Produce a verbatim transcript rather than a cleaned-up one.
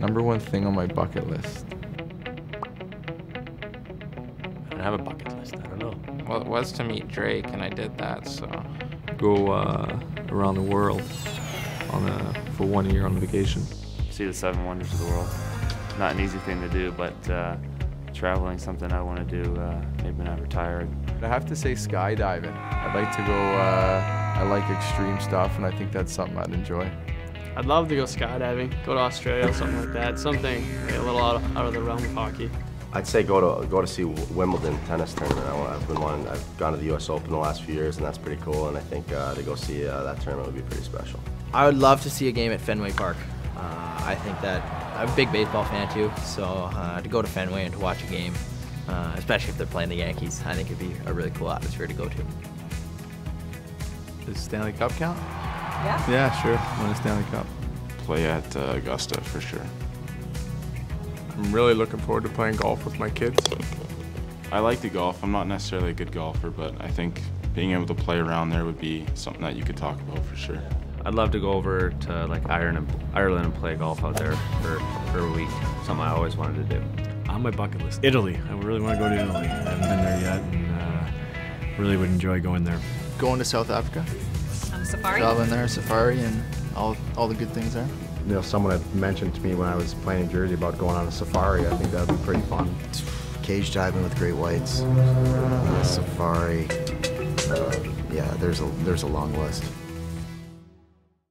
Number one thing on my bucket list. I don't have a bucket list, I don't know. Well, it was to meet Drake, and I did that, so. Go uh, around the world on a, for one year on vacation. See the seven wonders of the world. Not an easy thing to do, but uh, traveling something I want to do uh, maybe when I retire. I have to say skydiving. I'd like to go, uh, I like extreme stuff, and I think that's something I'd enjoy. I'd love to go skydiving, go to Australia or something like that. Something a little out of, out of the realm of hockey. I'd say go to go to see Wimbledon tennis tournament. I, I've been wanting, I've gone to the U S Open the last few years, and that's pretty cool. And I think uh, to go see uh, that tournament would be pretty special. I would love to see a game at Fenway Park. Uh, I think that I'm a big baseball fan too, so uh, to go to Fenway and to watch a game, uh, especially if they're playing the Yankees, I think it'd be a really cool atmosphere to go to. Does Stanley Cup count? Yeah. Yeah, sure. Win a Stanley Cup. Play at uh, Augusta for sure. I'm really looking forward to playing golf with my kids. I like to golf. I'm not necessarily a good golfer, but I think being able to play around there would be something that you could talk about for sure. I'd love to go over to like Ireland and, Ireland and play golf out there for, for a week. Something I always wanted to do. On my bucket list, Italy. I really want to go to Italy. I haven't been there yet, and uh, really would enjoy going there. Going to South Africa. On safari? Traveling there, safari, and all, all the good things there. You know, someone had mentioned to me when I was playing in Jersey about going on a safari. I think that would be pretty fun. Cage diving with great whites, uh, safari. Uh, yeah, there's a there's a long list.